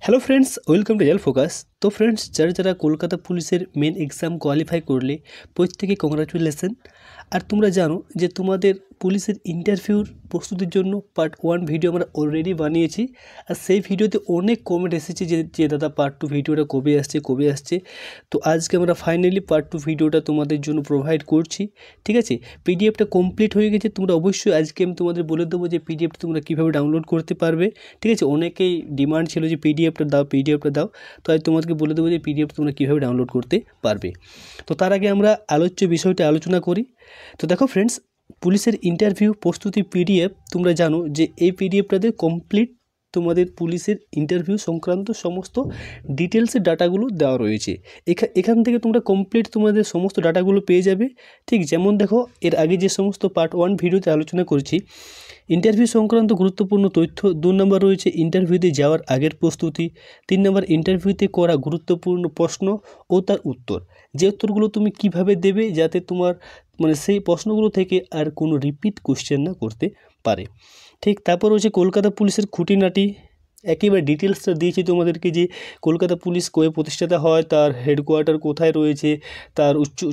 Hello friends, welcome to real focus. তো friends, যারা যারা কলকাতা পুলিশের মেন এক্সাম কোয়ালিফাই করলে প্রত্যেকে কংগ্রাচুলেশন। আর তোমরা জানো যে তোমাদের পুলিশের ইন্টারভিউর প্রস্তুতির জন্য পার্ট 1 ভিডিও আমরা অলরেডি বানিয়েছি। আর সেই ভিডিওতে অনেক কমেন্ট এসেছে যে দাদা পার্ট 2 ভিডিওটা কবে আসছে। তো আজকে আমরা ফাইনালি পার্ট 2 ভিডিওটা তোমাদের জন্য প্রোভাইড করছি। ঠিক আছে, পিডিএফটা কমপ্লিট হয়ে গেছে। তোমরা অবশ্যই আজকে আমি তোমাদের বলে দেবো যে পিডিএফটা তোমরা কীভাবে ডাউনলোড করতে পারবে। ঠিক আছে, অনেকেই ডিমান্ড ছিল যে পিডিএফটা দাও, তো আজ তোমাদেরকে বলে দেবো যে পিডিএফ তোমরা কীভাবে ডাউনলোড করতে পারবে। তো তার আগে আমরা আলোচ্য বিষয়টা আলোচনা করি। তো দেখো ফ্রেন্ডস, পুলিশের ইন্টারভিউ প্রস্তুতি পিডিএফ তোমরা জানো যে এই পিডিএফটাতে কমপ্লিট তোমাদের পুলিশের ইন্টারভিউ সংক্রান্ত সমস্ত ডিটেলসের ডাটাগুলো দেওয়া রয়েছে। এখান থেকে তোমরা কমপ্লিট তোমাদের সমস্ত ডাটাগুলো পেয়ে যাবে। ঠিক যেমন দেখো, এর আগে যে সমস্ত পার্ট 1 ভিডিওতে আলোচনা করেছি ইন্টারভিউ সংক্রান্ত গুরুত্বপূর্ণ তথ্য, 2 নম্বর রয়েছে ইন্টারভিউতে যাওয়ার আগের প্রস্তুতি, 3 নম্বর ইন্টারভিউতে করা গুরুত্বপূর্ণ প্রশ্ন ও তার উত্তর, যে উত্তরগুলো তুমি কিভাবে দেবে যাতে তোমার সেই প্রশ্নগুলো থেকে আর কোনো রিপিট কোশ্চেন না করতে পারে। ঠিক তারপর রয়েছে কলকাতা পুলিশের খুঁটিনাটি, একেবারে ডিটেলসটা দিয়েছি তোমাদেরকে যে কলকাতা পুলিশ কবে প্রতিষ্ঠাতা হয়, তার হেডকোয়ার্টার কোথায় রয়েছে, তার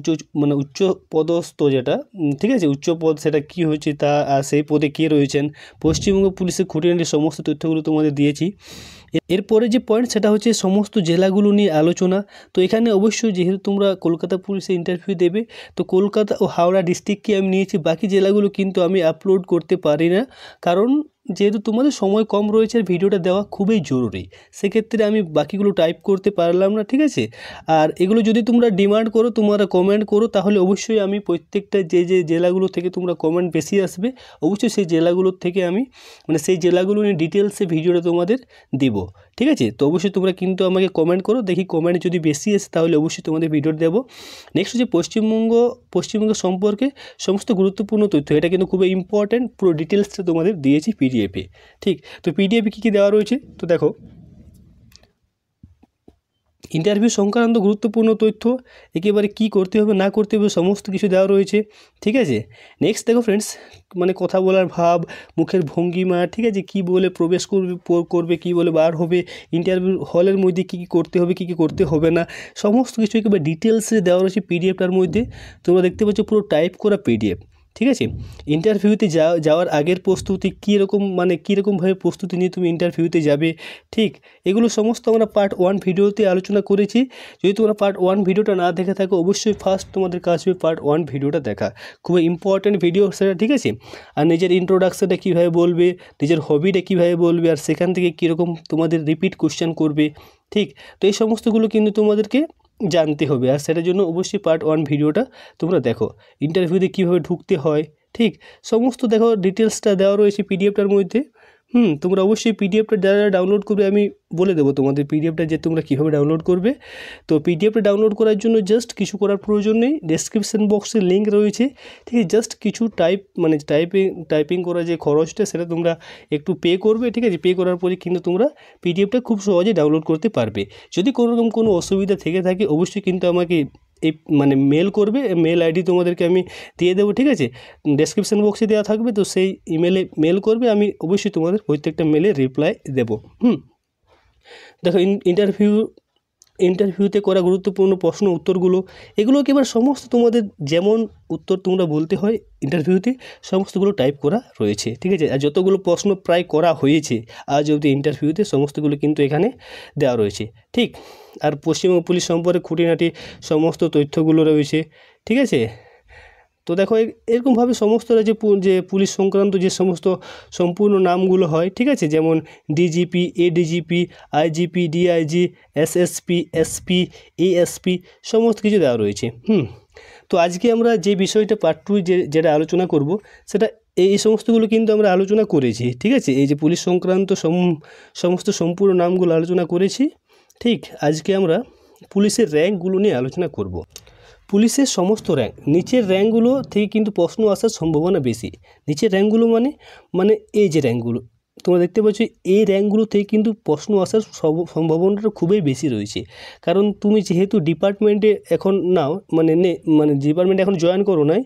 উচ্চ পদস্থ যেটা, ঠিক আছে, উচ্চ পদ সেটা কী হয়েছে, তা আর সেই পদে কে রয়েছেন। পশ্চিমবঙ্গ পুলিশের খুঁটিনাটির সমস্ত তথ্যগুলো তোমাদের দিয়েছি। এরপরে যে পয়েন্ট সেটা হচ্ছে সমস্ত জেলাগুলো নিয়ে আলোচনা। তো এখানে অবশ্যই যেহেতু তোমরা কলকাতা পুলিশে ইন্টারভিউ দেবে, তো কলকাতা ও হাওড়া ডিস্ট্রিক্টকে আমি নিয়েছি, বাকি জেলাগুলো কিন্তু আমি আপলোড করতে পারি না, কারণ যেহেতু তোমাদের সময় কম রয়েছে আর ভিডিওটা দেওয়া খুবই জরুরি, সেক্ষেত্রে আমি বাকিগুলো টাইপ করতে পারলাম না। ঠিক আছে, আর এগুলো যদি তোমরা ডিমান্ড করো, তোমরা কমেন্ট করো, তাহলে অবশ্যই আমি প্রত্যেকটা যে জেলাগুলো থেকে তোমরা কমেন্ট বেশি আসবে, অবশ্যই সেই জেলাগুলোর থেকে আমি সেই জেলাগুলো নিয়ে ডিটেলসে ভিডিওটা তোমাদের দিব। ঠিক আছে, তো অবশ্যই তোমরা কিন্তু আমাকে কমেন্ট করো, দেখি কমেন্ট যদি বেশি আসে তাহলে অবশ্যই তোমাদের ভিডিও দেবো। নেক্সট হচ্ছে পশ্চিমবঙ্গ সম্পর্কে সমস্ত গুরুত্বপূর্ণ তথ্য, এটা কিন্তু খুবই ইম্পর্ট্যান্ট, পুরো ডিটেলসটা তোমাদের দিয়েছি পিডিএফে। ঠিক, তো পিডিএফে কী কী দেওয়া রয়েছে, তো দেখো ইন্টারভিউ সংক্রান্ত গুরুত্বপূর্ণ তথ্য, একেবারে কী করতে হবে না করতে হবে সমস্ত কিছু দেওয়া রয়েছে। ঠিক আছে, নেক্সট দেখো ফ্রেন্ডস, কথা বলার ভাব, মুখের ভঙ্গিমা, ঠিক আছে, কী বলে প্রবেশ করবে কী বলে বার হবে, ইন্টারভিউ হলের মধ্যে কী কী করতে হবে কী কী করতে হবে না, সমস্ত কিছু একেবারে ডিটেলসে দেওয়া রয়েছে পিডিএফটার মধ্যে। তোমরা দেখতে পাচ্ছ পুরো টাইপ করা পিডিএফ। ঠিক আছে, ইন্টারভিউতে যাওয়ার আগের প্রস্তুতি কীরকমভাবে প্রস্তুতি নিয়ে তুমি ইন্টারভিউতে যাবে। ঠিক, এগুলো সমস্ত আমরা পার্ট 1 ভিডিওতে আলোচনা করেছি। যদি তোমরা পার্ট 1 ভিডিওটা না দেখে থাকো, অবশ্যই ফার্স্ট তোমাদের কাজ হবে পার্ট 1 ভিডিওটা দেখা, খুবই ইম্পর্ট্যান্ট ভিডিও সেটা। ঠিক আছে, আর নিজের ইন্ট্রোডাকশনটা কীভাবে বলবে, নিজের হবিটা কীভাবে বলবে, আর সেখান থেকে কীরকম তোমাদের রিপিট কোশ্চেন করবে। ঠিক, তো এই সমস্তগুলো কিন্তু তোমাদেরকে জানতে হবে, আর সেটার জন্য অবশ্যই পার্ট 1 ভিডিওটা তোমরা দেখো। ইন্টারভিউতে কীভাবে ঢুকতে হয়, ঠিক সমস্ত দেখো ডিটেলসটা দেওয়া রয়েছে পিডিএফটার মধ্যে। তোমরা অবশ্যই পিডিএফটা যারা ডাউনলোড করবে, আমি বলে দেবো তোমাদের পিডিএফটা যে তোমরা কীভাবে ডাউনলোড করবে। তো পিডিএফটা ডাউনলোড করার জন্য জাস্ট কিছু করার প্রয়োজন নেই, ডেসক্রিপশন বক্সে লিঙ্ক রয়েছে। ঠিক আছে, জাস্ট কিছু টাইপিং করা যে খরচটা সেটা তোমরা একটু পে করবে। ঠিক আছে, পে করার পরে কিন্তু তোমরা পিডিএফটা খুব সহজে ডাউনলোড করতে পারবে। যদি কোনো অসুবিধা থেকে থাকে, অবশ্যই কিন্তু আমাকে এই মেল করবে, মেল আইডি তোমাদেরকে আমি দিয়ে দেবো। ঠিক আছে, ডেসক্রিপশন বক্সে দেওয়া থাকবে, তো সেই ইমেলে মেল করবে, আমি অবশ্যই তোমাদের প্রত্যেকটা মেলে রিপ্লাই দেবো। দেখো ইন্টারভিউতে করা গুরুত্বপূর্ণ প্রশ্ন উত্তরগুলো, এগুলো একেবারে সমস্ত তোমাদের যেমন উত্তর তোমরা বলতে হয় ইন্টারভিউতে, সমস্তগুলো টাইপ করা রয়েছে। ঠিক আছে, আর যতগুলো প্রশ্ন প্রায় করা হয়েছে আজ অবধি ইন্টারভিউতে, সমস্তগুলো কিন্তু এখানে দেওয়া রয়েছে। ঠিক, আর পশ্চিমবঙ্গ পুলিশ সম্পর্কে খুঁটিনাটি সমস্ত তথ্যগুলো রয়েছে। ঠিক আছে, তো দেখো এরকমভাবে সমস্ত যে পুলিশ সংক্রান্ত যে সমস্ত সম্পূর্ণ নামগুলো হয়, ঠিক আছে, যেমন DGP, ADGP, IGP, DIG, SSP, SP, ASP, সমস্ত কিছু দেওয়া রয়েছে। তো আজকে আমরা যে বিষয়টা পার্ট 2 যেটা আলোচনা করব, সেটা এই সমস্তগুলো কিন্তু আমরা আলোচনা করেছি। ঠিক আছে, এই যে পুলিশ সংক্রান্ত সমস্ত সম্পূর্ণ নামগুলো আলোচনা করেছি। ঠিক, আজকে আমরা পুলিশের র্যাঙ্কগুলো নিয়ে আলোচনা করব। পুলিশের সমস্ত র্যাঙ্ক, নিচের র্যাঙ্কগুলো থেকে কিন্তু প্রশ্ন আসার সম্ভাবনা বেশি। নিচের র্যাঙ্কগুলো মানে এই যে র্যাঙ্কগুলো তোমরা দেখতে পাচ্ছ, এই র্যাঙ্কগুলো থেকে কিন্তু প্রশ্ন আসার সম্ভাবনাটা খুবই বেশি রয়েছে। কারণ তুমি যেহেতু ডিপার্টমেন্টে এখন নাও ডিপার্টমেন্টে এখন জয়েন করো নাই,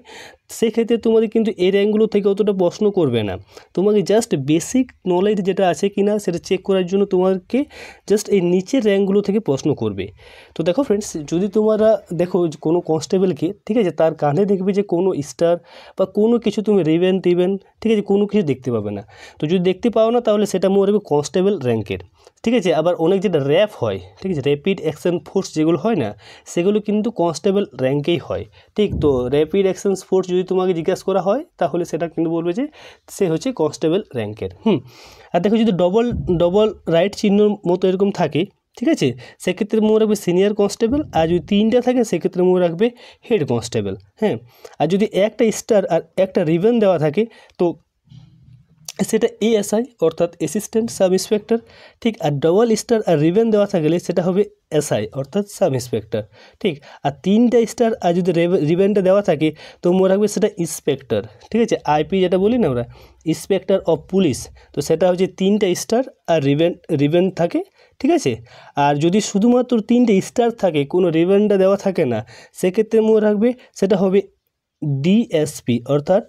সেক্ষেত্রে তোমাদের কিন্তু এই র্যাঙ্কগুলো থেকে অতটা প্রশ্ন করবে না। তোমাকে জাস্ট বেসিক নলেজ যেটা আছে কি না সেটা চেক করার জন্য তোমাকে জাস্ট এই নিচের র্যাঙ্কগুলো থেকে প্রশ্ন করবে। তো দেখো ফ্রেন্ডস, যদি তোমরা দেখো কোনো কনস্টেবলকে, ঠিক আছে, তার কাঁধে দেখবে যে কোনো স্টার বা কোনো কিছু তুমি রিবেন টিবেন, ঠিক আছে, কোনো কিছু দেখতে পাবে না। তো যদি দেখতে পাও না তাহলে সেটা মনে রাখবে কনস্টেবল র্যাঙ্কের, ঠিক আছে। আবার অনেক যেটা র্যাপ হয়, ঠিক আছে, র্যাপিড অ্যাকশন ফোর্স যেগুলো হয় না, সেগুলো কিন্তু কনস্টেবল র্যাঙ্কেই হয়, ঠিক। তো র্যাপিড অ্যাকশন ফোর্স যদি তোমাকে জিজ্ঞাসা করা হয় তাহলে সেটা কিন্তু বলবে যে সে হচ্ছে কনস্টেবল র্যাঙ্কের। আর দেখো যদি ডবল রাইট চিহ্নর মতো এরকম থাকে, ঠিক আছে, সেক্ষেত্রে মনে রাখবে সিনিয়র কনস্টেবল। আর যদি 3টা থাকে সেক্ষেত্রে মনে রাখবে হেড কনস্টেবল। হ্যাঁ, আর যদি একটা স্টার আর একটা রিবন দেওয়া থাকে তো সেটা এএসআই অর্থাৎ অ্যাসিস্ট্যান্ট সাব ইন্সপেক্টর, ঠিক। আর ডবল স্টার আর রিবন দেওয়া থাকলে সেটা হবে এসআই অর্থাৎ সাব ইন্সপেক্টর, ঠিক। আর 3টা স্টার আর যদি রিবনটা দেওয়া থাকে তো মনে রাখবে সেটা ইন্সপেক্টর, ঠিক আছে। আইপি যেটা বলি না আমরা, ইন্সপেক্টর অফ পুলিশ, তো সেটা হচ্ছে 3টা স্টার আর রিবন থাকে, ঠিক আছে। আর যদি শুধুমাত্র 3টে স্টার থাকে, কোনো রিবনটা দেওয়া থাকে না, সেক্ষেত্রে মনে রাখবে সেটা হবে ডিএসপি অর্থাৎ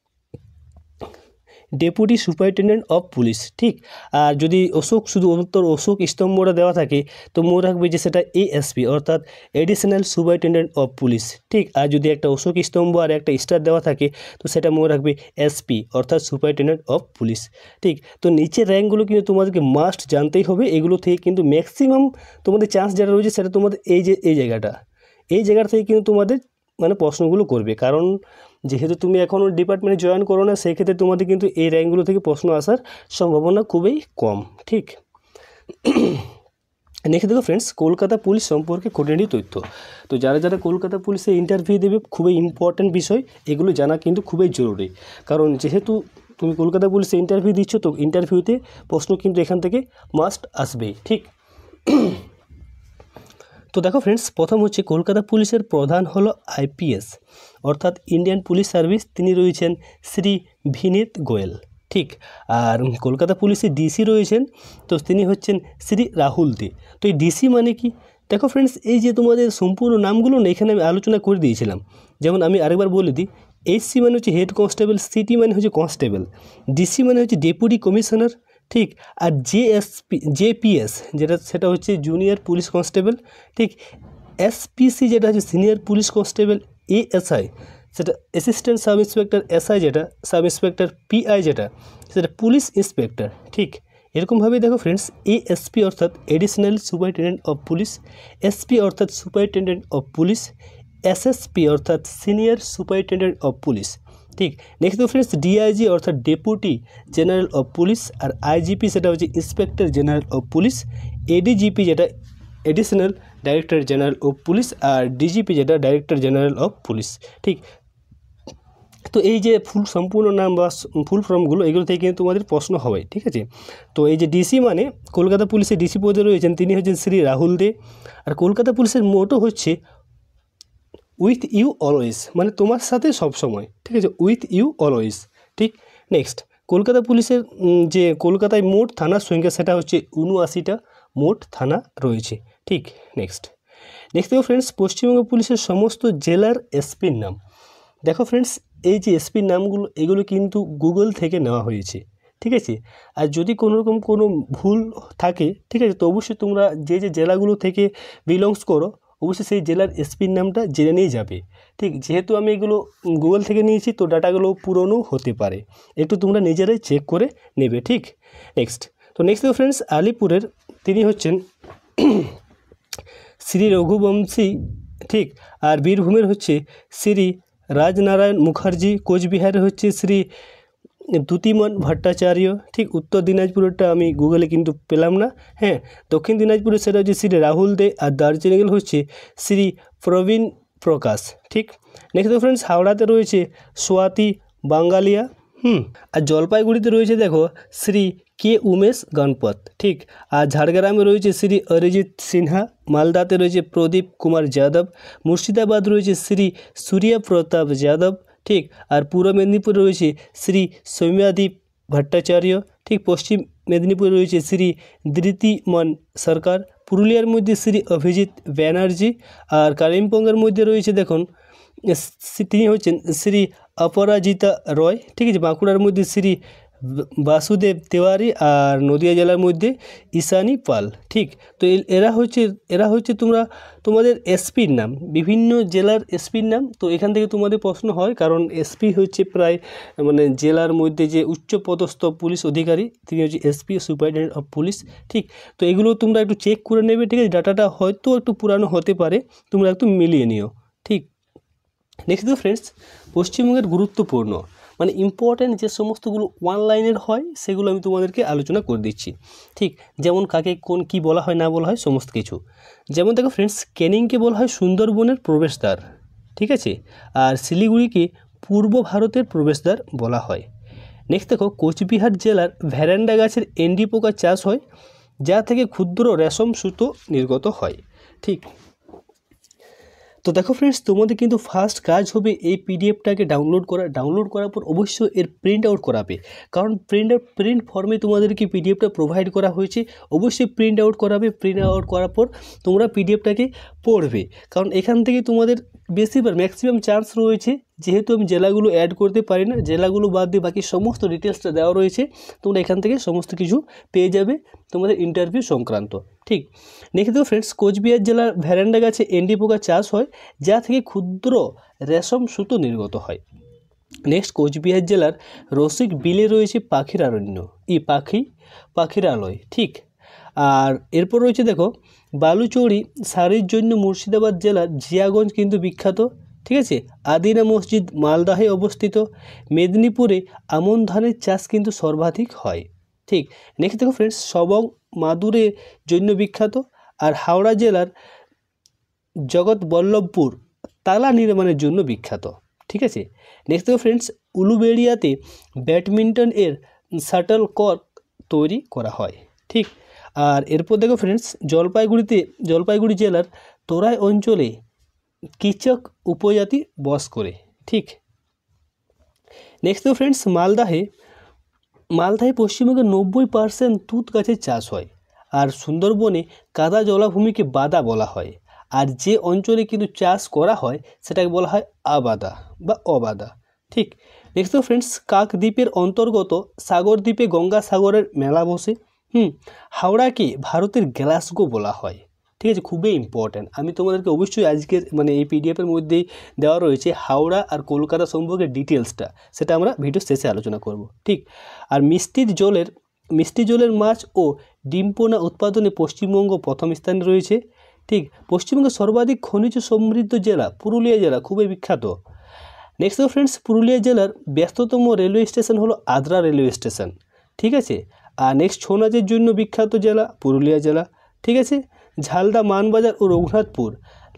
ডেপুটি সুপারিনটেন্ডেন্ট অফ পুলিশ, ঠিক। আর যদি শুধু অশোক স্তম্ভটা দেওয়া থাকে তো মনে রাখবে যে সেটা এএসপি অর্থাৎ এডিশনাল সুপারিনটেন্ডেন্ট অফ পুলিশ, ঠিক। আর যদি একটা অশোক স্তম্ভ আর একটা স্টার দেওয়া থাকে তো সেটা মনে রাখবে এসপি অর্থাৎ সুপারিনটেন্ডেন্ট অফ পুলিশ, ঠিক। তো নিচের র্যাঙ্কগুলো কিন্তু তোমাদেরকে মাস্ট জানতেই হবে। এগুলো থেকে কিন্তু ম্যাক্সিমাম তোমাদের চান্স যেটা রয়েছে সেটা তোমাদের এই জায়গাটা থেকে কিন্তু তোমাদের মানে প্রশ্নগুলো করবে। কারণ যেহেতু তুমি এখনও ডিপার্টমেন্টে জয়েন করো না, সেই ক্ষেত্রে তোমাদের কিন্তু এই র্যাঙ্কগুলো থেকে প্রশ্ন আসার সম্ভাবনা খুবই কম, ঠিক। নেক্সট দেখো ফ্রেন্ডস, কলকাতা পুলিশ সম্পর্কে খুঁটিনাটি তথ্য। তো যারা কলকাতা পুলিশে ইন্টারভিউ দেবে, খুবই ইম্পর্ট্যান্ট বিষয়, এগুলো জানা কিন্তু খুবই জরুরি। কারণ যেহেতু তুমি কলকাতা পুলিশে ইন্টারভিউ দিচ্ছ, তো ইন্টারভিউতে প্রশ্ন কিন্তু এখান থেকে মাস্ট আসবেই, ঠিক। তো দেখো ফ্রেন্ডস, প্রথম হচ্ছে কলকাতা পুলিশের প্রধান হলো আইপিএস অর্থাৎ ইন্ডিয়ান পুলিশ সার্ভিস, তিনি রয়েছেন শ্রী ভিনীত গোয়েল, ঠিক। আর কলকাতা পুলিশের ডিসি রয়েছেন, তো তিনি হচ্ছেন শ্রী রাহুল দে। তো এই ডিসি মানে কি? দেখো ফ্রেন্ডস, এই যে তোমাদের সম্পূর্ণ নামগুলো না এখানে আমি আলোচনা করে দিয়েছিলাম। যেমন আমি আরেকবার বলে দিই, এইচসি মানে হচ্ছে হেড কনস্টেবল, সিটি মানে হচ্ছে কনস্টেবল, ডিসি মানে হচ্ছে ডেপুটি কমিশনার, ঠিক। আর জেপিএস সেটা হচ্ছে জুনিয়র পুলিশ কনস্টেবল, ঠিক। এসপিসি যেটা হচ্ছে সিনিয়র পুলিশ কনস্টেবল, এএসআই সেটা অ্যাসিস্ট্যান্ট সাব ইন্সপেক্টর, এসআই যেটা সাব ইন্সপেক্টর, পিআই যেটা সেটা পুলিশ ইন্সপেক্টর, ঠিক। এরকমভাবেই দেখো ফ্রেন্ডস, এএসপি অর্থাৎ additional superintendent of police, SP অর্থাৎ সুপারিনটেন্ডেন্ট অফ পুলিশ, এসএসপি অর্থাৎ সিনিয়র সুপারিনটেন্ডেন্ট অফ পুলিশ, ঠিক। নেক্সট দেখো ফ্রেন্ডস, ডিআইজি অর্থাৎ ডেপুটি জেনারেল অফ পুলিশ, আর আইজিপি সেটা হচ্ছে inspector general of police, ADGP যেটা additional director general of police, আর ডিজিপি যেটা ডাইরেক্টর জেনারেল অফ পুলিশ, ঠিক। তো এই যে সম্পূর্ণ নাম বা ফুল ফর্মগুলো, এগুলো থেকে কিন্তু তোমাদের প্রশ্ন হবে, ঠিক আছে। তো এই যে ডিসি মানে কলকাতা পুলিশের ডিসি পদে রয়েছেন, তিনি হচ্ছেন শ্রী রাহুল দে। আর কলকাতা পুলিশের মোটো হচ্ছে উইথ ইউ অলওয়েজ, মানে তোমার সাথে সবসময়, ঠিক আছে, উইথ ইউ অলওয়েজ, ঠিক। নেক্সট, কলকাতা পুলিশের যে কলকাতায় মোট থানার সংখ্যা সেটা হচ্ছে 79টা মোট থানা রয়েছে, ঠিক। নেক্সট দেখো ফ্রেন্ডস, পশ্চিমবঙ্গ পুলিশের সমস্ত জেলার এসপির নাম। দেখো ফ্রেন্ডস, এই যে এসপির নামগুলো এগুলো কিন্তু গুগল থেকে নেওয়া হয়েছে, ঠিক আছে। আর যদি কোনোরকম কোনো ভুল থাকে, ঠিক আছে, তো অবশ্যই তোমরা যে জেলাগুলো থেকে বিলংস করো অবশ্যই সেই জেলার এসপির নামটা জেনে নিয়ে যাবে, ঠিক। যেহেতু আমি এগুলো গুগল থেকে নিয়েছি তো ডাটাগুলো পুরনো হতে পারে, একটু তোমরা নিজেরাই চেক করে নেবে, ঠিক। নেক্সট দেখো ফ্রেন্ডস, আলিপুরের তিনি হচ্ছেন শ্রী রঘুবংশী, ঠিক। আর বীরভূমের হচ্ছে শ্রী রাজনারায়ণ মুখার্জি, কোচবিহারের হচ্ছে শ্রী দ্যুতিমান ভট্টাচার্য, ঠিক। উত্তর দিনাজপুরেরটা আমি গুগলে কিন্তু পেলাম না। হ্যাঁ, দক্ষিণ দিনাজপুরে সেটা হচ্ছে শ্রী রাহুল দে, আর দার্জিলিংয়ের হচ্ছে শ্রী প্রবীণ প্রকাশ, ঠিক। নেক্সট ফ্রেন্ডস, হাওড়াতে রয়েছে সোয়াতি বাঙ্গালিয়া, আর জলপাইগুড়িতে রয়েছে দেখো শ্রী কে উমেশ গণপত, ঠিক। আর ঝাড়গ্রামে রয়েছে শ্রী অরিজিৎ সিনহা, মালদাতে রয়েছে প্রদীপ কুমার যাদব, মুর্শিদাবাদ রয়েছে শ্রী সূর্য প্রতাপ যাদব, ঠিক। আর পূর্ব মেদিনীপুরে রয়েছে শ্রী সৌম্যাদীপ ভট্টাচার্য, ঠিক। পশ্চিম মেদিনীপুরে রয়েছে শ্রী ধৃতিমান সরকার, পুরুলিয়ার মধ্যে শ্রী অভিজিৎ ব্যানার্জি, আর কালিম্পংয়ের মধ্যে রয়েছে দেখুন তিনি হচ্ছেন শ্রী অপরাজিতা রয়, ঠিক আছে। বাঁকুড়ার মধ্যে শ্রী বাসুদেব তেওয়ারি, আর নদিয়া জেলার মধ্যে ঈশানী পাল, ঠিক। তো এরা হচ্ছে তোমাদের এসপির নাম, বিভিন্ন জেলার এসপির নাম। তো এখান থেকে তোমাদের প্রশ্ন হয়, কারণ এসপি হচ্ছে প্রায় মানে জেলার মধ্যে যে উচ্চপদস্থ পুলিশ অধিকারী, তিনি হচ্ছে এসপি, সুপারিনটেন্ডেন্ট অফ পুলিশ, ঠিক। তো এগুলো তোমরা একটু চেক করে নেবে, ঠিক আছে। ডাটাটা হয়তো একটু পুরানো হতে পারে, তোমরা একটু মিলিয়ে নিও, ঠিক। নেক্সট দেখো ফ্রেন্ডস, পশ্চিমবঙ্গের গুরুত্বপূর্ণ মানে ইম্পর্ট্যান্ট যে সমস্তগুলো ওয়ান লাইনের হয় সেগুলো আমি তোমাদেরকে আলোচনা করে দিচ্ছি, ঠিক। যেমন কাকে কোন কী বলা হয় না বলা হয় সমস্ত কিছু। যেমন দেখো ফ্রেন্ডস, ক্যানিংকে বলা হয় সুন্দরবনের প্রবেশদ্বার, ঠিক আছে। আর শিলিগুড়িকে পূর্ব ভারতের প্রবেশদ্বার বলা হয়। নেক্সট দেখো, কোচবিহার জেলার ভ্যারান্ডা গাছের এন্ডি পোকা চাষ হয়, যা থেকে ক্ষুদ্র রেশম সুতো নির্গত হয়, ঠিক। তো দেখো ফ্রেন্ডস, তোমাদের কিন্তু ফার্স্ট কাজ হবে এই পিডিএফটাকে ডাউনলোড করার পর অবশ্যই এর প্রিন্ট আউট করাবে, কারণ প্রিন্ট ফর্মে তোমাদেরকে পিডিএফটা প্রোভাইড করা হয়েছে। অবশ্যই প্রিন্ট আউট করাবে, প্রিন্ট আউট করার পর তোমরা পিডিএফটাকে পড়বে, কারণ এখান থেকে তোমাদের বেশিরভাগ ম্যাক্সিমাম চান্স রয়েছে, যেহেতু আমি জেলাগুলো অ্যাড করতে পারি না, জেলাগুলো বাদ দিয়ে বাকি সমস্ত ডিটেলসটা দেওয়া রয়েছে, তোমরা এখান থেকে সমস্ত কিছু পেয়ে যাবে তোমাদের ইন্টারভিউ সংক্রান্ত, ঠিক। নেক্সট দেখো ফ্রেন্ডস, কোচবিহার জেলার ভ্যারান্ডা গাছে এন্ডি পোকা চাষ হয়, যা থেকে ক্ষুদ্র রেশম সুতো নির্গত হয়। নেক্সট, কোচবিহার জেলার রসিক বিলে রয়েছে পাখিরালয়, ঠিক। আর এরপর রয়েছে দেখো, বালুচরি শাড়ির জন্য মুর্শিদাবাদ জেলার জিয়াগঞ্জ কিন্তু বিখ্যাত, ঠিক আছে। আদিনা মসজিদ মালদাহে অবস্থিত। মেদিনীপুরে আমন ধানের চাষ কিন্তু সর্বাধিক হয়, ঠিক। নেক্সট দেখো ফ্রেন্ডস, সবং মাদুরের জন্য বিখ্যাত। আর হাওড়া জেলার জগৎবল্লভপুর তালা নির্মাণের জন্য বিখ্যাত, ঠিক আছে। নেক্সট দেখো ফ্রেন্ডস, উলুবেড়িয়াতে ব্যাডমিন্টন এর শাটল কর্ক তৈরি করা হয়, ঠিক। আর এরপর দেখো ফ্রেন্ডস, জলপাইগুড়ি জেলার তোরাই অঞ্চলে কিচক উপজাতি বস করে, ঠিক। নেক্সট দেখো ফ্রেন্ডস, মালদাহে পশ্চিমবঙ্গের 90% তুঁত গাছের চাষ হয়। আর সুন্দরবনে কাদা জলাভূমিকে বাদা বলা হয়। আর যে অঞ্চলে কিন্তু চাষ করা হয় সেটাকে বলা হয় আবাদা বা অবাদা, ঠিক। নেক্সট দেখো ফ্রেন্ডস, কাকদ্বীপের অন্তর্গত সাগরদ্বীপে গঙ্গাসাগরের মেলা বসে। হাওড়াকে ভারতের গ্লাসগো বলা হয়, ঠিক আছে। খুবই ইম্পর্ট্যান্ট, আমি তোমাদেরকে অবশ্যই আজকের মানে এই পিডিএফের মধ্যেই দেওয়া রয়েছে হাওড়া আর কলকাতা সম্পর্কে ডিটেলসটা, সেটা আমরা ভিডিও শেষে আলোচনা করব, ঠিক। আর মিষ্টি জলের মাছ ও ডিম্পোনা উৎপাদনে পশ্চিমবঙ্গ প্রথম স্থানে রয়েছে, ঠিক। পশ্চিমবঙ্গের সর্বাধিক খনিজ সমৃদ্ধ জেলা পুরুলিয়া জেলা, খুবই বিখ্যাত। নেক্সট ফ্রেন্ডস, পুরুলিয়া জেলার ব্যস্ততম রেলওয়ে স্টেশন হলো আদ্রা রেলওয়ে স্টেশন, ঠিক আছে। আর নেক্সট, ছৌ নাচের জন্য বিখ্যাত জেলা পুরুলিয়া জেলা, ঠিক আছে। ঝালদা, মানবাজার ও রঘুনাথপুর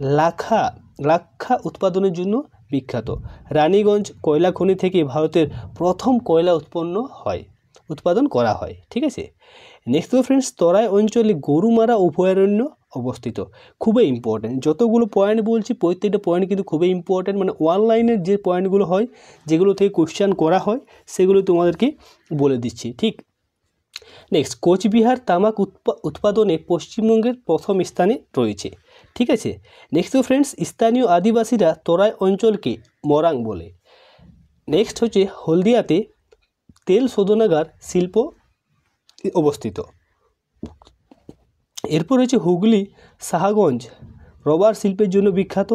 লাক্ষা উৎপাদনের জন্য বিখ্যাত। রানীগঞ্জ কয়লা খনি থেকে ভারতের প্রথম কয়লা উৎপাদন করা হয়, ঠিক আছে। নেক্সট ফ্রেন্ডস, তরাই অঞ্চলে গরুমারা অভয়ারণ্য অবস্থিত, খুবই ইম্পর্ট্যান্ট। যতগুলো পয়েন্ট বলছি প্রত্যেকটা পয়েন্ট কিন্তু খুবই ইম্পর্ট্যান্ট, মানে অনলাইনের যে পয়েন্টগুলো হয় যেগুলো থেকে কোশ্চেন করা হয় সেগুলো তোমাদেরকে বলে দিচ্ছি, ঠিক। নেক্সট, কোচবিহার তামাক উৎপাদনে পশ্চিমবঙ্গের প্রথম স্থানে রয়েছে, ঠিক আছে। নেক্সট ফ্রেন্ডস, স্থানীয় আদিবাসীরা তরাই অঞ্চলকে মরাং বলে। নেক্সট হচ্ছে, হলদিয়াতে তেল শোধনাগার শিল্প অবস্থিত। এরপর রয়েছে হুগলি সাহাগঞ্জ রবার শিল্পের জন্য বিখ্যাত।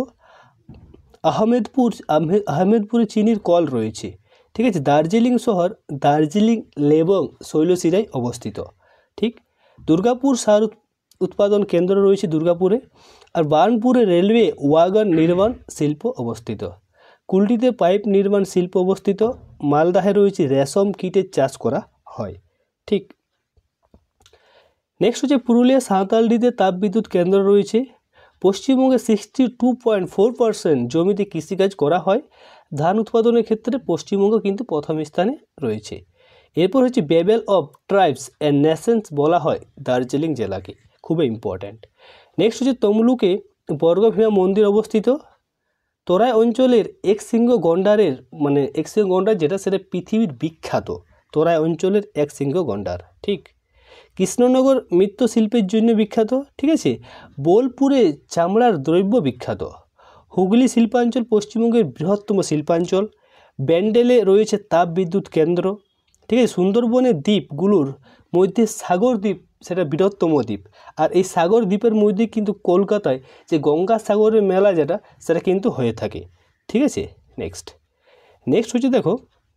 আহমেদপুরে চিনির কল রয়েছে, ঠিক আছে। দার্জিলিং লেবং শৈলশিরায় অবস্থিত, ঠিক। দুর্গাপুর সার উৎপাদন কেন্দ্র রয়েছে দুর্গাপুরে। আর বার্নপুরে রেলওয়ে ওয়াগন নির্মাণ শিল্প অবস্থিত। কুলটিতে পাইপ নির্মাণ শিল্প অবস্থিত। মালদাহে রয়েছে রেশম কীটের চাষ করা হয়, ঠিক। নেক্সট হচ্ছে, পুরুলিয়া সাঁওতালডিতে তাপবিদ্যুৎ কেন্দ্র রয়েছে। পশ্চিমবঙ্গে 62.4% জমিতে কৃষিকাজ করা হয়। ধান উৎপাদনের ক্ষেত্রে পশ্চিমবঙ্গ কিন্তু প্রথম স্থানে রয়েছে। এরপর হচ্ছে, babel of tribes and nations বলা হয় দার্জিলিং জেলাকে, খুবই ইম্পর্ট্যান্ট। নেক্সট হচ্ছে, তমলুকে বর্গভীমা মন্দির অবস্থিত। তরাই অঞ্চলের একশৃঙ্গ গন্ডার যেটা সেটা পৃথিবীর বিখ্যাত। তরাই অঞ্চলের একশৃঙ্গ গন্ডার, ঠিক। কৃষ্ণনগর মৃৎশিল্পের জন্য বিখ্যাত, ঠিক আছে। বোলপুরে চামড়ার দ্রব্য বিখ্যাত। হুগলি শিল্পাঞ্চল পশ্চিমবঙ্গের বৃহত্তম শিল্পাঞ্চল। ব্যান্ডেলে রয়েছে তাপবিদ্যুৎ কেন্দ্র। ঠিক আছে, সুন্দরবনের দ্বীপগুলোর মধ্যে সাগর দ্বীপ সেটা বৃহত্তম দ্বীপ। আর এই সাগর দ্বীপের মধ্যে কিন্তু কলকাতায় যে গঙ্গাসাগরের মেলা যেটা সেটা কিন্তু হয়ে থাকে। ঠিক আছে, নেক্সট হচ্ছে দেখো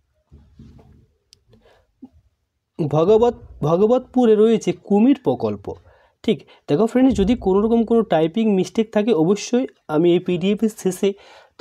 ভগবতপুরে রয়েছে কুমির প্রকল্প। ঠিক, দেখো ফ্রেন্ডস, যদি কোনো রকম কোনো টাইপিং মিস্টেক থাকে অবশ্যই আমি এই পিডিএফের শেষে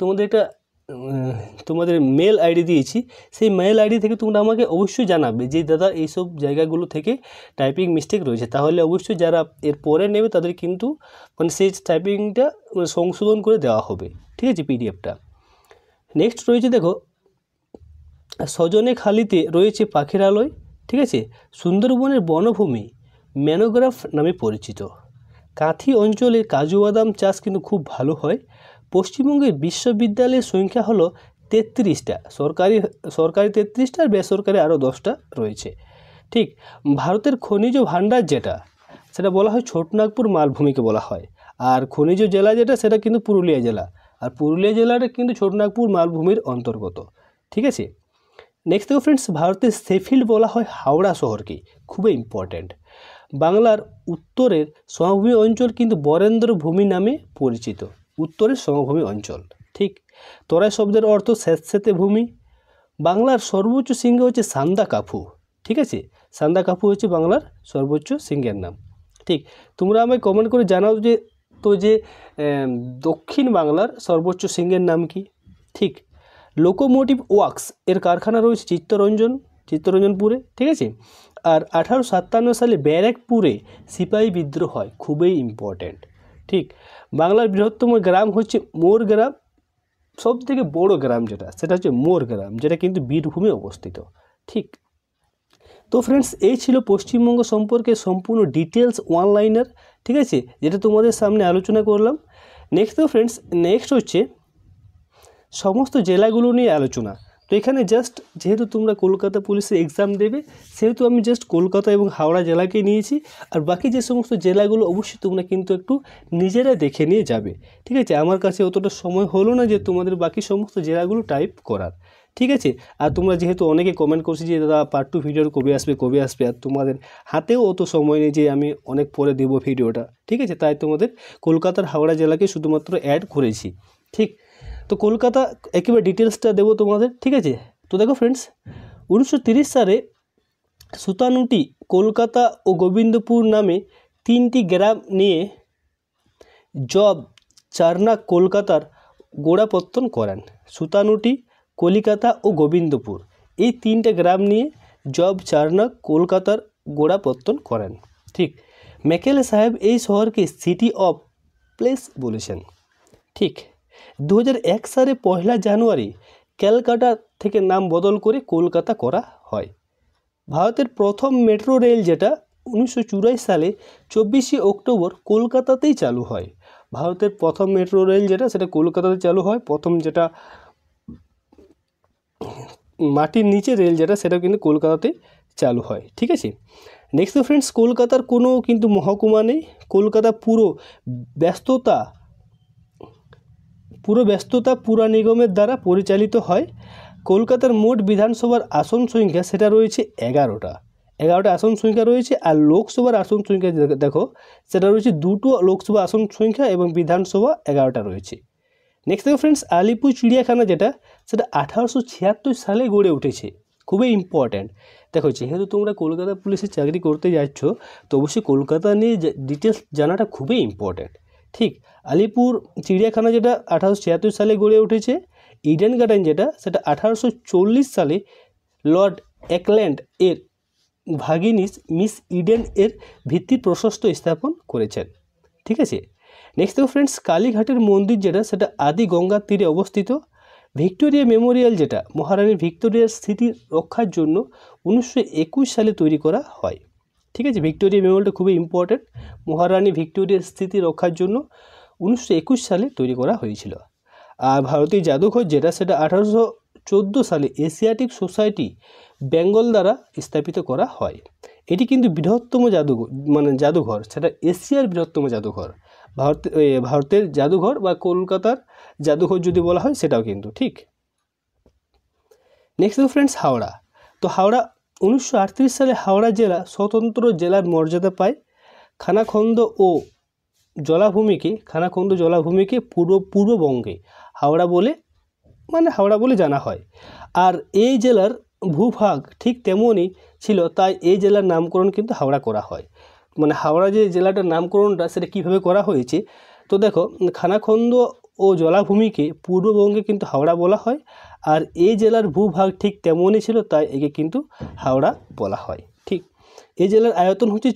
তোমাদের মেল আইডি দিয়েছি, সেই মেল আইডি থেকে তোমরা আমাকে অবশ্যই জানাবে যে দাদা এইসব জায়গাগুলো থেকে টাইপিং মিস্টেক রয়েছে। তাহলে অবশ্যই যারা এর পরে নেবে তাদের কিন্তু সেই টাইপিংটা সংশোধন করে দেওয়া হবে। ঠিক আছে, পিডিএফটা। নেক্সট রয়েছে দেখো সজনেখালিতে রয়েছে পাখিরালয়। ঠিক আছে, সুন্দরবনের বনভূমি ম্যানোগ্রাফ নামে পরিচিত। কাঁথি অঞ্চলে কাজু বাদাম চাষ কিন্তু খুব ভালো হয়। পশ্চিমবঙ্গের বিশ্ববিদ্যালয়ের সংখ্যা হলো 33টা, সরকারি 33টা আর বেসরকারি আরও 10টা রয়েছে। ঠিক, ভারতের খনিজ ভাণ্ডার যেটা সেটা বলা হয় ছোটনাগপুর মালভূমিকে বলা হয়। আর খনিজ জেলা যেটা সেটা কিন্তু পুরুলিয়া জেলা, আর পুরুলিয়া জেলাটা কিন্তু ছোটনাগপুর মালভূমির অন্তর্গত। ঠিক আছে, নেক্সট দেখো ফ্রেন্ডস, ভারতের শেফিল্ড বলা হয় হাওড়া শহরকে, খুবই ইম্পর্ট্যান্ট। বাংলার উত্তরের সমভূমি অঞ্চল কিন্তু বরেন্দ্র ভূমি নামে পরিচিত, উত্তরের সমভূমি অঞ্চল। ঠিক, তরাই শব্দের অর্থ স্যাঁতস্যাঁতে ভূমি। বাংলার সর্বোচ্চ শৃঙ্গ হচ্ছে সান্দাকাফু। ঠিক আছে, সান্দাকাফু হচ্ছে বাংলার সর্বোচ্চ শৃঙ্গের নাম। ঠিক, তোমরা আমায় কমেন্ট করে জানাও যে দক্ষিণ বাংলার সর্বোচ্চ শৃঙ্গের নাম কি। ঠিক, লোকোমোটিভ ওয়ার্কস এর কারখানা রয়েছে চিত্তরঞ্জনপুরে। ঠিক আছে, আর 1857 সালে ব্যারাকপুরে সিপাহী বিদ্রোহ হয়, খুবই ইম্পর্ট্যান্ট। ঠিক, বাংলার বৃহত্তম গ্রাম হচ্ছে মোর গ্রাম। সব থেকে বড় গ্রাম যেটা সেটা হচ্ছে মোর গ্রাম, যেটা কিন্তু বীরভূমে অবস্থিত। ঠিক, তো ফ্রেন্ডস এই ছিল পশ্চিমবঙ্গ সম্পর্কে সম্পূর্ণ ডিটেলস ওয়ানলাইনার। ঠিক আছে, যেটা তোমাদের সামনে আলোচনা করলাম। নেক্সট হচ্ছে সমস্ত জেলাগুলো নিয়ে আলোচনা। তো এখানে জাস্ট যেহেতু তোমরা কলকাতা পুলিশের এক্সাম দেবে সেহেতু আমি জাস্ট কলকাতা এবং হাওড়া জেলাকে নিয়েছি, আর বাকি যে সমস্ত জেলাগুলো অবশ্যই তোমরা কিন্তু একটু নিজেরা দেখে নিয়ে যাবে। ঠিক আছে, আমার কাছে অতটা সময় হলো না যে তোমাদের বাকি সমস্ত জেলাগুলো টাইপ করার। ঠিক আছে, আর তোমরা যেহেতু অনেকে কমেন্ট করছি যে দাদা পার্ট 2 ভিডিও কবে আসবে, আর তোমাদের হাতেও অত সময় নেই যে আমি অনেক পরে দেবো ভিডিওটা। ঠিক আছে, তাই তোমাদের কলকাতার হাওড়া জেলাকে শুধুমাত্র অ্যাড করেছি। ঠিক, তো কলকাতা একেবারে ডিটেলসটা দেবো তোমাদের। ঠিক আছে, তো দেখো ফ্রেন্ডস, 1930 সালে সুতানুটি কলকাতা ও গোবিন্দপুর নামে 3টি গ্রাম নিয়ে জব চার্নাক কলকাতার গোড়াপত্তন করেন। সুতানুটি, কলিকাতা ও গোবিন্দপুর এই 3টে গ্রাম নিয়ে জব চার্নাক কলকাতার গোড়াপত্তন করেন। ঠিক, মেকেলে সাহেব এই শহরকে সিটি অফ প্লেস বলেছেন। ঠিক, 2001 সালে 1 জানুয়ারি ক্যালকাটা থেকে নাম বদল করে কলকাতা করা হয়। ভারতের প্রথম মেট্রো রেল যেটা 1984 সালে 24 অক্টোবর কলকাতাতেই চালু হয়। ভারতের প্রথম মেট্রো রেল যেটা সেটা কলকাতাতে চালু হয়। প্রথম যেটা মাটির নিচে রেল যেটা সেটা কিন্তু কলকাতাতে চালু হয়। ঠিক আছে, নেক্সট ফ্রেন্ডস, কলকাতার কোনো কিন্তু মহকুমা নেই। কলকাতা পুরো ব্যস্ততা পুর নিগমের দ্বারা পরিচালিত হয়। কলকাতার মোট বিধানসভার আসন সংখ্যা সেটা রয়েছে 11টা আসন সংখ্যা রয়েছে। আর লোকসভার আসন সংখ্যা দেখো সেটা রয়েছে 2টো লোকসভা আসন সংখ্যা এবং বিধানসভা 11টা রয়েছে। নেক্সট দেখো ফ্রেন্ডস, আলিপুর চিড়িয়াখানা যেটা সেটা 1876 সালে গড়ে উঠেছে, খুবই ইম্পর্ট্যান্ট। দেখো, যেহেতু তোমরা কলকাতা পুলিশে চাকরি করতে যাচ্ছ তো অবশ্যই কলকাতা নিয়ে ডিটেলস জানাটা খুবই ইম্পর্ট্যান্ট। ঠিক, আলিপুর চিড়িয়াখানা যেটা 1876 সালে গড়ে উঠেছে। ইডেন গার্ডেন যেটা সেটা 1840 সালে লর্ড একল্যান্ড এর ভাগিনী মিস ইডেন এর ভিত্তি প্রশস্ত স্থাপন করেছেন। ঠিক আছে, নেক্সট দেখো ফ্রেন্ডস, কালীঘাটের মন্দির যেটা সেটা আদি গঙ্গার তীরে অবস্থিত। ভিক্টোরিয়া মেমোরিয়াল যেটা মহারানী ভিক্টোরিয়ার স্মৃতি রক্ষার জন্য 1921 সালে তৈরি করা হয়। ঠিক আছে, ভিক্টোরিয়া মেমোরিয়ালটা খুবই ইম্পর্ট্যান্ট। মহারানী ভিক্টোরিয়ার স্মৃতি রক্ষার জন্য 1921 সালে তৈরি করা হয়েছিল। আর ভারতীয় জাদুঘর যেটা সেটা 1814 সালে এশিয়াটিক সোসাইটি বেঙ্গল দ্বারা স্থাপিত করা হয়। এটি কিন্তু বৃহত্তম জাদুঘর সেটা এশিয়ার বৃহত্তম জাদুঘর। ভারতের জাদুঘর বা কলকাতার জাদুঘর যদি বলা হয় সেটাও কিন্তু ঠিক। Next friends Howrah. তো হাওড়া 1938 সালে হাওড়া জেলা স্বতন্ত্র জেলার মর্যাদা পায়। খানাখন্দ জলাভূমিকে পূর্ববঙ্গে হাওড়া বলে জানা হয়। আর এই জেলার ভূভাগ ঠিক তেমনই ছিল, তাই এই জেলার নামকরণ কিন্তু হাওড়া করা হয়। মানে হাওড়া যে জেলাটার নামকরণটা সেটা কীভাবে করা হয়েছে, তো দেখো খানাখন্দ ও জলাভূমিকে পূর্ববঙ্গে কিন্তু হাওড়া বলা হয়, আর এই জেলার ভূভাগ ঠিক তেমনই ছিল, তাই একে কিন্তু হাওড়া বলা হয়। ঠিক, এই জেলার আয়তন হচ্ছে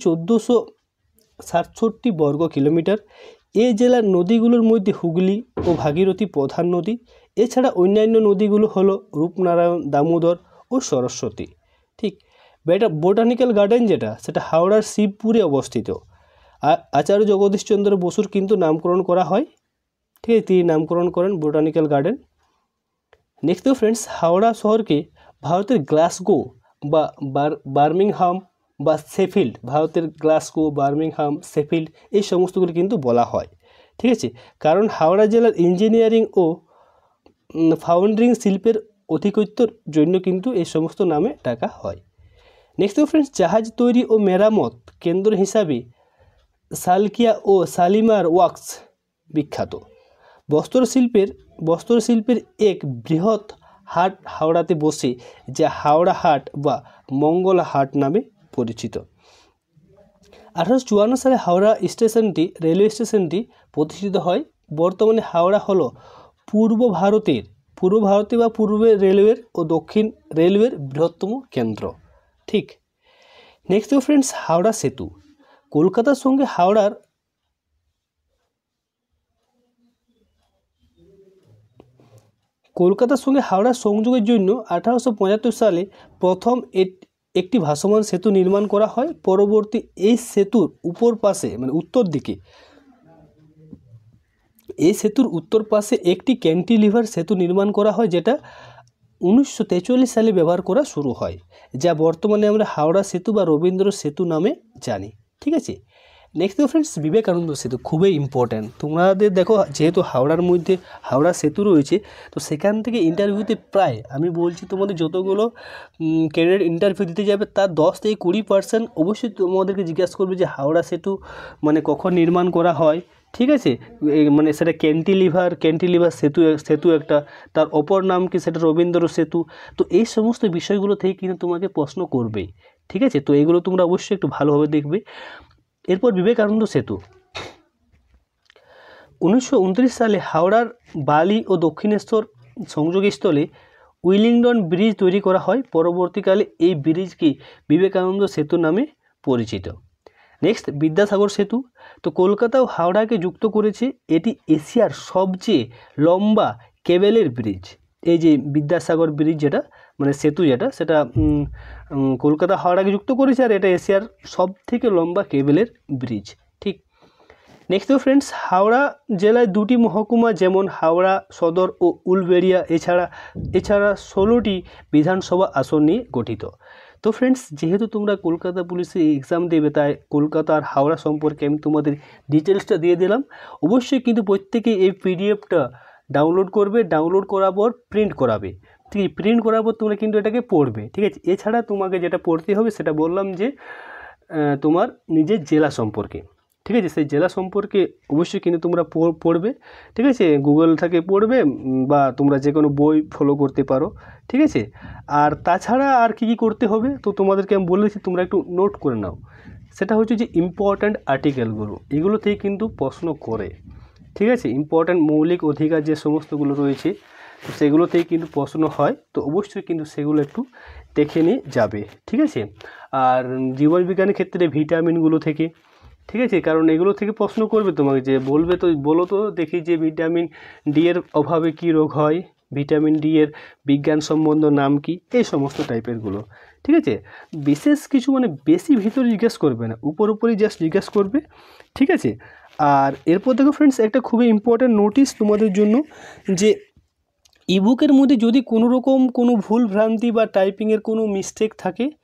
1467 বর্গ কিলোমিটার। এই জেলার নদীগুলোর মধ্যে হুগলি ও ভাগীরথী প্রধান নদী। এছাড়া অন্যান্য নদীগুলো হলো রূপনারায়ণ, দামোদর ও সরস্বতী। ঠিক, বোটানিক্যাল গার্ডেন যেটা সেটা হাওড়ার শিবপুরে অবস্থিত। আচার্য জগদীশচন্দ্র বসুর কিন্তু নামকরণ করা হয়। ঠিক আছে, তিনি নামকরণ করেন botanical garden. Next friends, Howrah শহরকে ভারতের গ্লাসগো বা বার্মিংহাম বা শেফিল্ড, ভারতের গ্লাসগো, বার্মিংহাম, শেফিল্ড এই সমস্তগুলো কিন্তু বলা হয়। ঠিক আছে, কারণ হাওড়া জেলার ইঞ্জিনিয়ারিং ও ফাউন্ডারিং শিল্পের অধিকৈত্যর জন্য কিন্তু এই সমস্ত নামে ডাকা হয়। নেক্সট ফ্রেন্ডস, জাহাজ তৈরি ও মেরামত কেন্দ্র হিসাবে সালকিয়া ও শালিমার ওয়ার্কস বিখ্যাত। বস্ত্রশিল্পের এক বৃহৎ হাট হাওড়াতে বসে, যা হাওড়া হাট বা মঙ্গলা হাট নামে পরিচিত। 1854 সালে হাওড়া রেলওয়ে স্টেশনটি প্রতিষ্ঠিত হয়। বর্তমানে হাওড়া হলো পূর্ব ভারতে বা পূর্বের রেলওয়ের ও দক্ষিণ রেলওয়ের বৃহত্তম কেন্দ্র। ঠিক, নেক্সট ফ্রেন্ডস, হাওড়া সেতু। কলকাতার সঙ্গে হাওড়ার সংযোগের জন্য 1875 সালে প্রথম একটি ভাসমান সেতু নির্মাণ করা হয়। পরবর্তী এই সেতুর উত্তর পাশে একটি ক্যান্টিলিভার সেতু নির্মাণ করা হয়, যেটা 1943 সালে ব্যবহার করা শুরু হয়, যা বর্তমানে আমরা হাওড়া সেতু বা রবীন্দ্র সেতু নামে জানি। ঠিক আছে, নেক্সট ফ্রেন্ডস, বিবেকানন্দ সেতু খুবই ইম্পর্ট্যান্ট। তোমাদের দেখো, যেহেতু হাওড়ার মধ্যে হাওড়া সেতু রয়েছে, তো সেখান থেকে ইন্টারভিউতে প্রায় আমি বলছি তোমাদের যতগুলো ক্যান্ডিডেট ইন্টারভিউ দিতে যাবে তার 10 থেকে 20% অবশ্যই তোমাদেরকে জিজ্ঞাসা করবে যে হাওড়া সেতু মানে কখন নির্মাণ করা হয়। ঠিক আছে, মানে সেটা ক্যান্টিলিভার সেতু একটা, তার অপর নাম কি, সেটা রবীন্দ্র সেতু। তো এই সমস্ত বিষয়গুলো থেকে কিন্তু তোমাকে প্রশ্ন করবেই। ঠিক আছে, তো এগুলো তোমরা অবশ্যই একটু ভালোভাবে দেখবে। এরপর বিবেকানন্দ সেতু 1929 সালে হাওড়ার বালি ও দক্ষিণেশ্বর সংযোগস্থলে উইলিংডন ব্রিজ তৈরি করা হয়। পরবর্তীকালে এই ব্রিজকে বিবেকানন্দ সেতু নামে পরিচিত। নেক্সট, বিদ্যাসাগর সেতু। তো কলকাতা ও হাওড়াকে যুক্ত করেছে। এটি এশিয়ার সবচেয়ে লম্বা কেবেলের ব্রিজ। এই যে বিদ্যাসাগর ব্রিজ যেটা মানে সেতু যেটা, সেটা কলকাতা হাওড়াকে যুক্ত করেছে, আর এটা এশিয়ার সবথেকে লম্বা কেবেলের ব্রিজ। ঠিক, নেক্সট ফ্রেন্ডস, হাওড়া জেলায় 2টি মহকুমা যেমন হাওড়া সদর ও উলবেড়িয়া এছাড়া 16টি বিধানসভা আসন নিয়ে গঠিত। তো ফ্রেন্ডস, যেহেতু তোমরা কলকাতা পুলিশে এক্সাম দেবে, তাই কলকাতা আর হাওড়া সম্পর্কে আমি তোমাদের ডিটেলসটা দিয়ে দিলাম। অবশ্যই কিন্তু প্রত্যেকেই এই পিডিএফটা ডাউনলোড করবে, ডাউনলোড করার পর প্রিন্ট করাবে। ঠিক আছে, প্রিন্ট করার পর তোমরা কিন্তু এটাকে পড়বে। ঠিক আছে, এছাড়া তোমাকে যেটা পড়তে হবে সেটা বললাম যে তোমার নিজের জেলা সম্পর্কে। ঠিক আছে, সেই জেলা সম্পর্কে অবশ্যই কিন্তু তোমরা পড়বে। ঠিক আছে, গুগল থেকে পড়বে বা তোমরা যে কোনো বই ফলো করতে পারো। ঠিক আছে, আর তাছাড়া আর কি করতে হবে, তো তোমাদেরকে আমি বলেছি তোমরা একটু নোট করে নাও। সেটা হচ্ছে যে ইম্পর্ট্যান্ট আর্টিকেলগুলো, এগুলো থেকে কিন্তু প্রশ্ন করে। ঠিক আছে, ইম্পর্ট্যান্ট মৌলিক অধিকার যে সমস্তগুলো রয়েছে, তো সেগুলো থেকে কিন্তু প্রশ্ন হয়। তো অবশ্যই কিন্তু সেগুলো একটু দেখে নিয়ে যাবে। ঠিক আছে, আর জীববিজ্ঞানের ক্ষেত্রে ভিটামিনগুলো থেকে, ঠিক আছে, কারণ এগুলো থেকে প্রশ্ন করবে তোমাকে, যে বলো তো দেখি যে ভিটামিন ডি এর অভাবে কী রোগ হয়, ভিটামিন ডি এর বিজ্ঞান সম্বন্ধ নাম কি, এই সমস্ত টাইপেরগুলো। ঠিক আছে, বিশেষ কিছু মানে বেশি ভিতরে জিজ্ঞেস করবে না, উপরই জাস্ট জিজ্ঞেস করবে। ঠিক আছে, আর এরপর দেখো ফ্রেন্ডস, একটা খুবই ইম্পর্ট্যান্ট নোটিস তোমাদের জন্য, যে ইবুকের মধ্যে যদি কোনো রকম কোনো ভুল ভ্রান্তি বা টাইপিংয়ের কোনো মিস্টেক থাকে,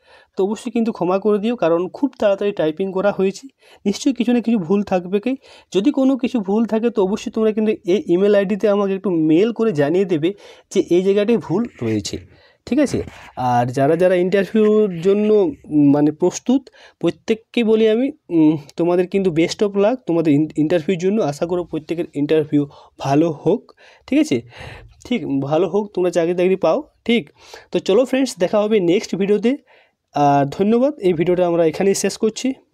তো অবশ্যই কিন্তু ক্ষমা করে দিও, কারণ খুব তাড়াতাড়ি টাইপিং করা হয়েছে, নিশ্চয়ই কিছু না কিছু ভুল থাকবে কি। যদি কোনো কিছু ভুল থাকে তো অবশ্যই তোমরা কিন্তু এই ইমেল আইডিতে আমাকে একটু মেল করে জানিয়ে দেবে যে এই জায়গাটায় ভুল রয়েছে, ঠিক আছে। আর যারা যারা ইন্টারভিউর জন্য মানে প্রস্তুত, প্রত্যেককে বলি আমি তোমাদের কিন্তু বেস্ট অফ লাক তোমাদের ইন্টারভিউর জন্য। আশা করো প্রত্যেকের ইন্টারভিউ ভালো হোক, ঠিক আছে, ঠিক ভালো হোক, তোমরা চাকরি টাকরি পাও, ঠিক। তো চলো ফ্রেন্ডস, দেখা হবে নেক্সট ভিডিওতে। আর ধন্যবাদ, এই ভিডিওটা আমরা এখানেই শেষ করছি।